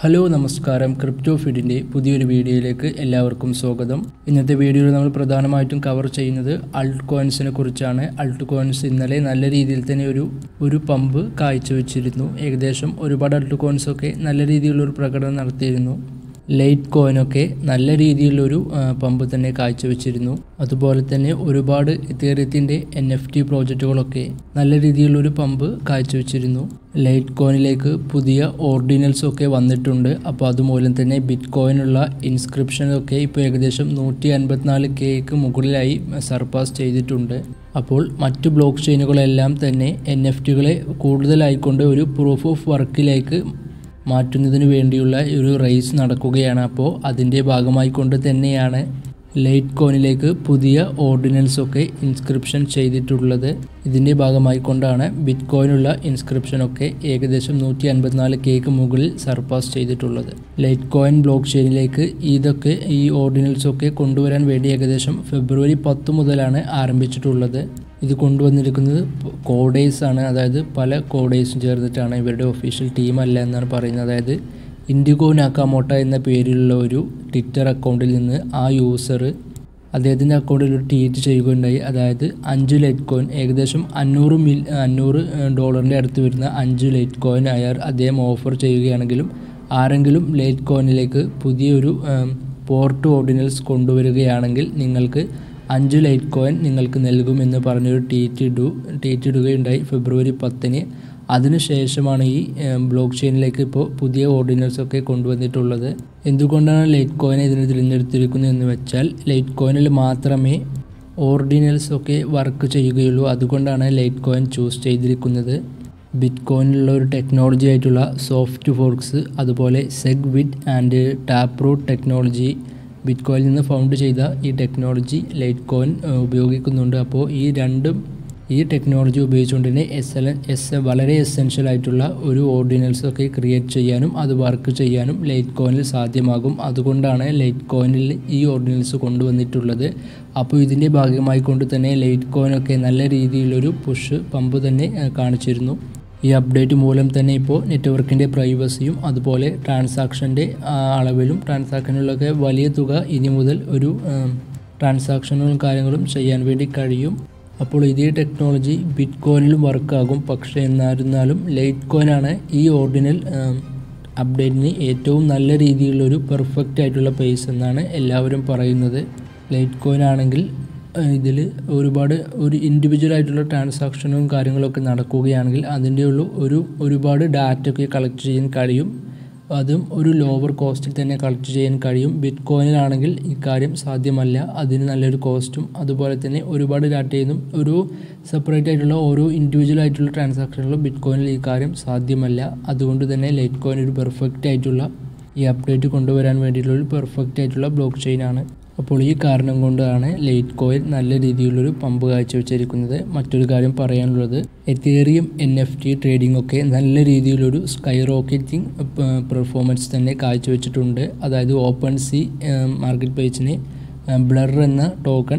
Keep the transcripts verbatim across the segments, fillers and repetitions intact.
Hello നമസ്കാരം crypto ഫീഡിൻ്റെ പുതിയൊരു വീഡിയോയിലേക്ക് എല്ലാവർക്കും സ്വാഗതം. ഇന്നത്തെ വീഡിയോയിൽ നമ്മൾ പ്രധാനമായിട്ടും കവർ ചെയ്യുന്നത് അൾട്ട് കോയിൻസിനെ കുറിച്ചാണ്. അൾട്ട് കോയിൻസ് ഇന്നലെ നല്ല രീതിയിൽ തന്നെ ഒരു ഒരു പമ്പ് കാഴ്ചവെച്ചിരുന്നു. ഏകദേശം ഒരുപാട് അൾട്ട് കോയിൻസൊക്കെ നല്ല രീതിയിലുള്ളൊരു പ്രകടനം നടത്തിയിരുന്നു. ലൈറ്റ് കോയിനൊക്കെ നല്ല രീതിയിലുള്ളൊരു പമ്പ് തന്നെ കാഴ്ചവെച്ചിരുന്നു. അതുപോലെ തന്നെ ഒരുപാട് ഇതേറിയത്തിൻ്റെ എൻ എഫ് ടി പ്രോജക്റ്റുകളൊക്കെ നല്ല രീതിയിലുള്ളൊരു പമ്പ് കാഴ്ചവെച്ചിരുന്നു. ലൈറ്റ് കോയിനിലേക്ക് പുതിയ ഓർഡിനൽസ് ഒക്കെ വന്നിട്ടുണ്ട്. അപ്പോൾ അതുമൂലം തന്നെ ബിറ്റ് കോയിനുള്ള ഇൻസ്ക്രിപ്ഷനൊക്കെ ഇപ്പോൾ ഏകദേശം നൂറ്റി അൻപത്തിനാല് കെക്ക് മുകളിലായി സർപ്പാസ് ചെയ്തിട്ടുണ്ട്. അപ്പോൾ മറ്റു ബ്ലോക്ക് ചെയിനുകളെല്ലാം തന്നെ എൻ എഫ് ടികളെ കൂടുതലായിക്കൊണ്ട് ഒരു പ്രൂഫ് ഓഫ് വർക്കിലേക്ക് മാറ്റുന്നതിന് വേണ്ടിയുള്ള ഒരു റേസ് നടക്കുകയാണ്. അപ്പോൾ അതിൻ്റെ ഭാഗമായി കൊണ്ട് തന്നെയാണ് ലൈറ്റ് കോയിനിലേക്ക് പുതിയ ഓർഡിനൻസൊക്കെ ഇൻസ്ക്രിപ്ഷൻ ചെയ്തിട്ടുള്ളത്. ഇതിൻ്റെ ഭാഗമായി കൊണ്ടാണ് ബിറ്റ് കോയിനുള്ള ഇൻസ്ക്രിപ്ഷനൊക്കെ ഏകദേശം നൂറ്റി അൻപത്തിനാല് കെക്ക് മുകളിൽ സർപ്പാസ് ചെയ്തിട്ടുള്ളത്. ലൈറ്റ് കോയിൻ ബ്ലോക്ക് ചെയിനിലേക്ക് ഇതൊക്കെ ഈ ഓർഡിനൽസൊക്കെ കൊണ്ടുവരാൻ വേണ്ടി ഏകദേശം ഫെബ്രുവരി പത്ത് മുതലാണ് ആരംഭിച്ചിട്ടുള്ളത്. ഇത് കൊണ്ടുവന്നിരിക്കുന്നത് കോഡേഴ്സ് ആണ്. അതായത് പല കോഡേഴ്സും ചേർന്നിട്ടാണ്. ഇവരുടെ ഒഫീഷ്യൽ ടീം അല്ല എന്നാണ് പറയുന്നത്. അതായത് ഇൻഡിഗോ നാക്കാമോട്ട എന്ന പേരിലുള്ള ഒരു ട്വിറ്റർ അക്കൗണ്ടിൽ നിന്ന് ആ യൂസർ അദ്ദേഹത്തിൻ്റെ അക്കൗണ്ടിൽ ഒരു ട്വീറ്റ് ചെയ്യുകയുണ്ടായി. അതായത് അഞ്ച് ലൈറ്റ് കോയിൻ ഏകദേശം അഞ്ഞൂറ് മിൽ അഞ്ഞൂറ് ഡോളറിൻ്റെ അടുത്ത് വരുന്ന അഞ്ച് ലൈറ്റ് കോയിൻ അയാൾ അദ്ദേഹം ഓഫർ ചെയ്യുകയാണെങ്കിലും ആരെങ്കിലും ലൈറ്റ് കോയിനിലേക്ക് പുതിയൊരു പോർട്ട് ഓർഡിനൽസ് കൊണ്ടുവരികയാണെങ്കിൽ നിങ്ങൾക്ക് അഞ്ച് ലൈറ്റ് കോയിൻ നിങ്ങൾക്ക് നൽകുമെന്ന് പറഞ്ഞൊരു ട്വീറ്റ് ഇടു ട്വീറ്റ് ഇടുകയുണ്ടായി ഫെബ്രുവരി പത്തിന്. അതിനുശേഷമാണ് ഈ ബ്ലോക്ക് ചെയിനിലേക്ക് ഇപ്പോൾ പുതിയ ഓർഡിനൽസൊക്കെ കൊണ്ടുവന്നിട്ടുള്ളത്. എന്തുകൊണ്ടാണ് ലൈറ്റ് കോയിനെ ഇതിന് തിരഞ്ഞെടുത്തിരിക്കുന്നത് എന്ന് വെച്ചാൽ ലൈറ്റ് കോയിനിൽ മാത്രമേ ഓർഡിനൽസൊക്കെ വർക്ക് ചെയ്യുകയുള്ളൂ. അതുകൊണ്ടാണ് ലൈറ്റ് കോയിൻ ചൂസ് ചെയ്തിരിക്കുന്നത്. ബിറ്റ് കോയിനിലുള്ള ഒരു ടെക്നോളജി ആയിട്ടുള്ള സോഫ്റ്റ് ഫോർക്സ്, അതുപോലെ SegWit and Taproot technology ബിറ്റ് കോയിനിൽ നിന്ന് ഫൗണ്ട് ചെയ്ത ഈ ടെക്നോളജി ലൈറ്റ് കോയിൻ ഉപയോഗിക്കുന്നുണ്ട്. അപ്പോൾ ഈ രണ്ടും ഈ ടെക്നോളജി ഉപയോഗിച്ചുകൊണ്ട് തന്നെ എസ് എൽ എസ് വളരെ എസെൻഷ്യൽ ആയിട്ടുള്ള ഒരു ഓർഡിനൽസൊക്കെ ക്രിയേറ്റ് ചെയ്യാനും അത് വർക്ക് ചെയ്യാനും ലൈറ്റ് കോയിനിൽ സാധ്യമാകും. അതുകൊണ്ടാണ് ലൈറ്റ് കോയിനിൽ ഈ ഓർഡിനൽസ് കൊണ്ടുവന്നിട്ടുള്ളത്. അപ്പോൾ ഇതിൻ്റെ ഭാഗമായി കൊണ്ട് തന്നെ ലൈറ്റ് കോയിനൊക്കെ നല്ല രീതിയിലൊരു പുഷ് പമ്പ് തന്നെ കാണിച്ചിരുന്നു. ഈ അപ്ഡേറ്റ് മൂലം തന്നെ ഇപ്പോൾ നെറ്റ്വർക്കിൻ്റെ പ്രൈവസിയും അതുപോലെ ട്രാൻസാക്ഷൻ്റെ അളവിലും ട്രാൻസാക്ഷനുകളൊക്കെ വലിയ തുക ഇനി മുതൽ ഒരു ട്രാൻസാക്ഷനുകളും കാര്യങ്ങളും ചെയ്യാൻ വേണ്ടി കഴിയും. അപ്പോൾ ഇതേ ടെക്നോളജി ബിറ്റ് കോയിനിലും വർക്കാകും. പക്ഷേ എന്നായിരുന്നാലും ലൈറ്റ് കോയിനാണ് ഈ ഓർഡിനൽ അപ്ഡേറ്റിന് ഏറ്റവും നല്ല രീതിയിലുള്ളൊരു പെർഫെക്റ്റ് ആയിട്ടുള്ള പേസ് എന്നാണ് എല്ലാവരും പറയുന്നത്. ലൈറ്റ് കോയിൻ ആണെങ്കിൽ ഇതിൽ ഒരുപാട് ഒരു ഇൻഡിവിജ്വൽ ആയിട്ടുള്ള ട്രാൻസാക്ഷനും കാര്യങ്ങളൊക്കെ നടക്കുകയാണെങ്കിൽ അതിൻ്റെ ഉള്ള ഒരു ഒരുപാട് ഡാറ്റ ഒക്കെ കളക്ട് ചെയ്യാൻ കഴിയും. അതും ഒരു ലോവർ കോസ്റ്റിൽ തന്നെ കളക്ട് ചെയ്യാൻ കഴിയും. ബിറ്റ് കോയിനിലാണെങ്കിൽ ഇക്കാര്യം സാധ്യമല്ല. അതിന് നല്ലൊരു കോസ്റ്റും അതുപോലെ തന്നെ ഒരുപാട് ഡാറ്റയൊന്നും ഒരു സെപ്പറേറ്റ് ആയിട്ടുള്ള ഓരോ ഇൻഡിവിജ്വൽ ആയിട്ടുള്ള ട്രാൻസാക്ഷനുകളും ബിറ്റ് കോയിനിൽ ഈ കാര്യം സാധ്യമല്ല. അതുകൊണ്ട് തന്നെ ലൈറ്റ് കോയിൻ ഒരു പെർഫെക്റ്റ് ആയിട്ടുള്ള ഈ അപ്ഡേറ്റ് കൊണ്ടുവരാൻ വേണ്ടിയിട്ടുള്ള ഒരു പെർഫെക്റ്റ് ആയിട്ടുള്ള ബ്ലോക്ക് ചെയിനാണ്. അപ്പോൾ ഈ കാരണം കൊണ്ടാണ് ലൈറ്റ് കോയിൻ നല്ല രീതിയിലുള്ളൊരു പമ്പ് കാഴ്ചവെച്ചിരിക്കുന്നത്. മറ്റൊരു കാര്യം പറയാനുള്ളത് Ethereum N F T trading ഒക്കെ നല്ല രീതിയിലൊരു സ്കൈ റോക്കറ്റിംഗ് പെർഫോമൻസ് തന്നെ കാഴ്ചവെച്ചിട്ടുണ്ട്. അതായത് ഓപ്പൺ സീ മാർക്കറ്റ് പ്ലേസിനെ ബ്ലർ എന്ന ടോക്കൺ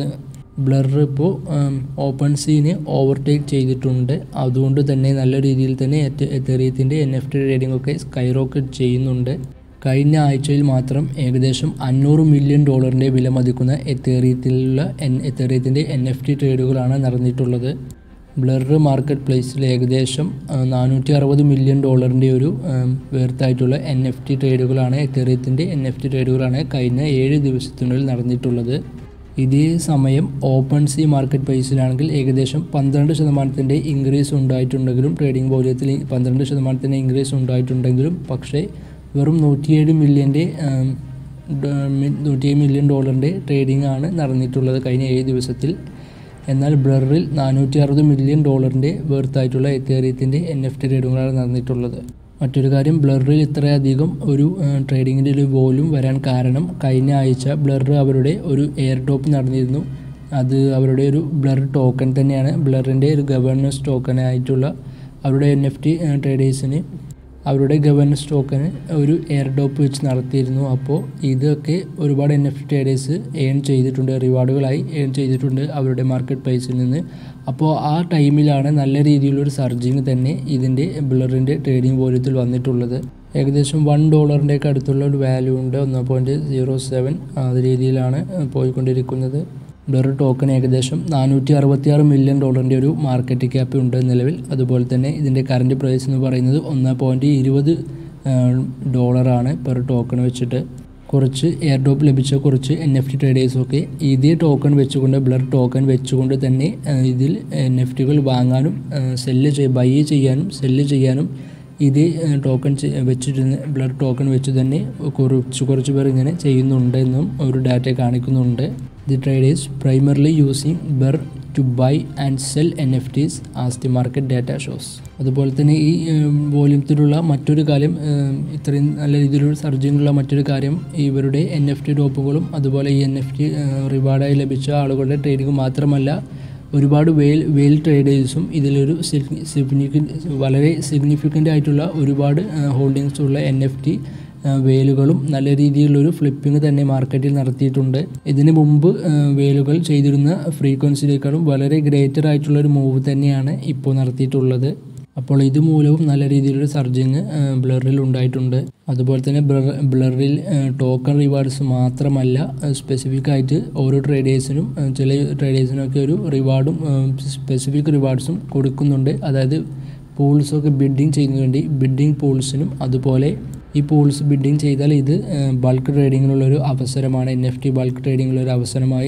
ബ്ലർ ഇപ്പോൾ ഓപ്പൺ സീനെ ഓവർടേക്ക് ചെയ്തിട്ടുണ്ട്. അതുകൊണ്ട് തന്നെ നല്ല രീതിയിൽ തന്നെ എത്തേറിയത്തിൻ്റെ എൻ എഫ് ടി ട്രേഡിംഗ് ഒക്കെ സ്കൈ റോക്കറ്റ് ചെയ്യുന്നുണ്ട്. കഴിഞ്ഞ ആഴ്ചയിൽ മാത്രം ഏകദേശം അഞ്ഞൂറ് മില്യൺ ഡോളറിൻ്റെ വില മതിക്കുന്ന എത്തേറിയത്തിലുള്ള എൻ എത്തേറിയത്തിൻ്റെ എൻ എഫ് ടി ട്രേഡുകളാണ് നടന്നിട്ടുള്ളത്. ബ്ലർ മാർക്കറ്റ് പ്ലേസിൽ ഏകദേശം നാനൂറ്റി അറുപത് മില്യൺ ഡോളറിൻ്റെ ഒരു വേർത്തായിട്ടുള്ള എൻ എഫ് ടി ട്രേഡുകളാണ് എത്തേറിയത്തിൻ്റെ എൻ എഫ് ടി ട്രേഡുകളാണ് കഴിഞ്ഞ ഏഴ് ദിവസത്തിനുള്ളിൽ നടന്നിട്ടുള്ളത്. ഇതേ സമയം ഓപ്പൺ സീ മാർക്കറ്റ് പ്രൈസിലാണെങ്കിൽ ഏകദേശം പന്ത്രണ്ട് ശതമാനത്തിൻ്റെ ഇൻക്രീസ് ഉണ്ടായിട്ടുണ്ടെങ്കിലും ട്രേഡിംഗ് വോള്യത്തിൽ പന്ത്രണ്ട് ശതമാനത്തിൻ്റെ ഇൻക്രീസ് ഉണ്ടായിട്ടുണ്ടെങ്കിലും പക്ഷേ വെറും നൂറ്റിയേഴ് മില്യൻ്റെ നൂറ്റിയേഴ് മില്യൺ ഡോളറിൻ്റെ ട്രേഡിംഗ് ആണ് നടന്നിട്ടുള്ളത് കഴിഞ്ഞ ഏഴ് ദിവസത്തിൽ. എന്നാൽ ബ്ലറിൽ നാനൂറ്റി അറുപത് മില്യൺ ഡോളറിൻ്റെ വേർത്തായിട്ടുള്ള എത്തേറിയത്തിൻ്റെ എൻ എഫ് ടി ട്രേഡിങ്ങുകളാണ് നടന്നിട്ടുള്ളത്. മറ്റൊരു കാര്യം ബ്ലറിൽ ഇത്രയധികം ഒരു ട്രേഡിങ്ങിൻ്റെ ഒരു വോല്യൂം വരാൻ കാരണം കഴിഞ്ഞ ആഴ്ച ബ്ലർ അവരുടെ ഒരു എയർ ഡ്രോപ്പ് നടന്നിരുന്നു. അത് അവരുടെ ഒരു ബ്ലർ ടോക്കൺ തന്നെയാണ്. ബ്ലറിൻ്റെ ഒരു ഗവേണൻസ് ടോക്കണായിട്ടുള്ള അവരുടെ എൻ എഫ് ടി ട്രേഡേഴ്സിന് അവരുടെ ഗവേണൻസ് ടോക്കന് ഒരു എയർ ഡ്രോപ്പ് വെച്ച് നടത്തിയിരുന്നു. അപ്പോൾ ഇതൊക്കെ ഒരുപാട് N F T traders earn ചെയ്തിട്ടുണ്ട്, റിവാർഡുകളായി ഏൺ ചെയ്തിട്ടുണ്ട് അവരുടെ മാർക്കറ്റ് പ്രൈസിൽ നിന്ന്. അപ്പോൾ ആ ടൈമിലാണ് നല്ല രീതിയിലുള്ളൊരു സർജിങ് തന്നെ ഇതിൻ്റെ ബ്ലറിൻ്റെ ട്രേഡിംഗ് വോള്യത്തിൽ വന്നിട്ടുള്ളത്. ഏകദേശം വൺ ഡോളറിൻ്റെയൊക്കെ അടുത്തുള്ള ഒരു വാല്യൂ ഉണ്ട്. ഒന്ന് പോയിൻറ്റ് സീറോ സെവൻ അത് രീതിയിലാണ് പോയിക്കൊണ്ടിരിക്കുന്നത്. ബ്ലർ ടോക്കൺ ഏകദേശം നാനൂറ്റി അറുപത്തി ആറ് മില്യൺ ഡോളറിൻ്റെ ഒരു മാർക്കറ്റ് ക്യാപ്പ് ഉണ്ട് നിലവിൽ. അതുപോലെ തന്നെ ഇതിൻ്റെ കറൻറ്റ് പ്രൈസ് എന്ന് പറയുന്നത് ഒന്ന് പോയിൻറ്റ് ഇരുപത് ഡോളറാണ് പെർ ടോക്കൺ വെച്ചിട്ട്. കുറച്ച് എയർ ഡ്രോപ്പ് ലഭിച്ച കുറച്ച് എൻ എഫ് ടി ട്രേഡേഴ്സൊക്കെ ഇതേ ടോക്കൺ വെച്ചുകൊണ്ട് ബ്ലർ ടോക്കൺ വെച്ചുകൊണ്ട് തന്നെ ഇതിൽ എൻ എഫ് ടികൾ വാങ്ങാനും സെല്ല് ചെയ്യ ബൈ ചെയ്യാനും സെല്ല് ചെയ്യാനും ഇതേ ടോക്കൺ വെച്ചിട്ട് ബ്ലർ ടോക്കൺ വെച്ച് തന്നെ കുറച്ച് കുറച്ച് പേർ ഇങ്ങനെ ചെയ്യുന്നുണ്ടെന്നും ഒരു ഡാറ്റ കാണിക്കുന്നുണ്ട്. The traders primarily using Blur to buy and sell N F Ts as the market data shows. അതുപോലെ തന്നെ ഈ വോള്യത്തിലുള്ള മറ്റൊരു കാര്യം, ഇത്രയും നല്ല രീതിയിലുള്ള സർജിങ്ങുള്ള മറ്റൊരു കാര്യം, ഇവരുടെ എൻ എഫ് ടി ഡ്രോപ്പുകളും അതുപോലെ ഈ എൻ എഫ് ടി റിവാർഡായി ലഭിച്ച ആളുകളുടെ ട്രേഡിംഗ് മാത്രമല്ല, ഒരുപാട് വെയിൽ വെയിൽ ട്രേഡേഴ്സും ഇതിലൊരു സിഗ്നിഫിക്കൻ്റ് വളരെ സിഗ്നിഫിക്കൻ്റ് ആയിട്ടുള്ള ഒരുപാട് ഹോൾഡിങ്സ് ഉള്ള എൻ എഫ് ടി വേലുകളും നല്ല രീതിയിലുള്ളൊരു ഫ്ലിപ്പിംഗ് തന്നെ മാർക്കറ്റിൽ നടത്തിയിട്ടുണ്ട്. ഇതിന് മുമ്പ് വേലുകൾ ചെയ്തിരുന്ന ഫ്രീക്വൻസിയിലേക്കാളും വളരെ ഗ്രേറ്റർ ആയിട്ടുള്ളൊരു മൂവ് തന്നെയാണ് ഇപ്പോൾ നടത്തിയിട്ടുള്ളത്. അപ്പോൾ ഇതുമൂലവും നല്ല രീതിയിലൊരു സർജിങ് ബ്ലറിൽ ഉണ്ടായിട്ടുണ്ട്. അതുപോലെ തന്നെ ബ്ലർ ബ്ലറിൽ ടോക്കൺ റിവാർഡ്സ് മാത്രമല്ല, സ്പെസിഫിക് ആയിട്ട് ഓരോ ട്രേഡേഴ്സിനും ചില ട്രേഡേഴ്സിനൊക്കെ ഒരു റിവാർഡും സ്പെസിഫിക് റിവാർഡ്സും കൊടുക്കുന്നുണ്ട്. അതായത് പൂൾസൊക്കെ ബിഡിങ് ചെയ്യുന്നതിന് വേണ്ടി ബിഡിങ് പൂൾസിനും, അതുപോലെ ഈ പൂൾസ് ബിഡിങ് ചെയ്താൽ ഇത് ബൾക്ക് ട്രേഡിങ്ങിനുള്ളൊരു അവസരമാണ്, എൻ എഫ് ടി ബൾക്ക് ട്രേഡിങ്ങിനുള്ളൊരു അവസരമായി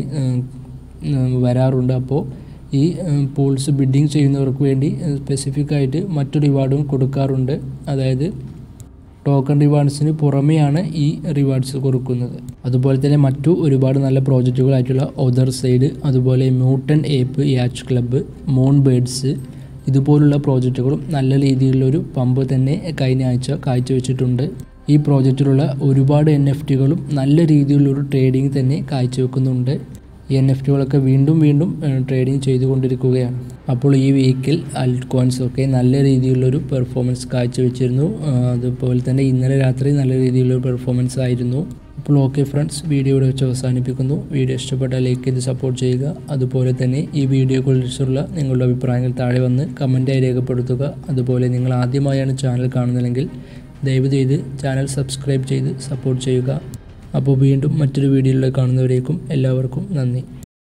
വരാറുണ്ട്. അപ്പോൾ ഈ പൂൾസ് ബിഡിങ് ചെയ്യുന്നവർക്ക് വേണ്ടി സ്പെസിഫിക് ആയിട്ട് മറ്റു റിവാർഡും കൊടുക്കാറുണ്ട്. അതായത് ടോക്കൺ റിവാർഡ്സിന് പുറമെയാണ് ഈ റിവാർഡ്സ് കൊടുക്കുന്നത്. അതുപോലെ തന്നെ മറ്റു ഒരുപാട് നല്ല പ്രോജക്റ്റുകളായിട്ടുള്ള ഒതർ സൈഡ്, അതുപോലെ mutant ape yacht club, Moonbirds ഇതുപോലുള്ള പ്രോജക്റ്റുകളും നല്ല രീതിയിലുള്ളൊരു പമ്പ് തന്നെ കഴിഞ്ഞ ആഴ്ച കാഴ്ചവെച്ചിട്ടുണ്ട്. ഈ പ്രോജക്റ്റിലുള്ള ഒരുപാട് എൻ എഫ് ടികളും നല്ല രീതിയിലുള്ളൊരു ട്രേഡിംഗ് തന്നെ കാഴ്ചവെക്കുന്നുണ്ട്. ഈ എൻ എഫ് ടികളൊക്കെ വീണ്ടും വീണ്ടും ട്രേഡിംഗ് ചെയ്തുകൊണ്ടിരിക്കുകയാണ്. അപ്പോൾ ഈ വീക്കിൽ അൾട്ട് കോയിൻസ് ഒക്കെ നല്ല രീതിയിലുള്ളൊരു പെർഫോമൻസ് കാഴ്ചവെച്ചിരുന്നു. അതുപോലെ തന്നെ ഇന്നലെ രാത്രി നല്ല രീതിയിലുള്ള പെർഫോമൻസ് ആയിരുന്നു. അപ്പോൾ ഓക്കെ ഫ്രണ്ട്സ്, വീഡിയോ ഇവിടെ വെച്ച് അവസാനിപ്പിക്കുന്നു. വീഡിയോ ഇഷ്ടപ്പെട്ടാൽ ലൈക്ക് ചെയ്ത് സപ്പോർട്ട് ചെയ്യുക. അതുപോലെ തന്നെ ഈ വീഡിയോയെക്കുറിച്ചുള്ള നിങ്ങളുടെ അഭിപ്രായങ്ങൾ താഴെ വന്ന് കമൻറ്റായി രേഖപ്പെടുത്തുക. അതുപോലെ നിങ്ങൾ ആദ്യമായാണ് ചാനൽ കാണുന്നതെങ്കിൽ ദയവ് ചെയ്ത് ചാനൽ സബ്സ്ക്രൈബ് ചെയ്ത് സപ്പോർട്ട് ചെയ്യുക. അപ്പോൾ വീണ്ടും മറ്റൊരു വീഡിയോയിൽ കാണുന്നവരേക്കും എല്ലാവർക്കും നന്ദി.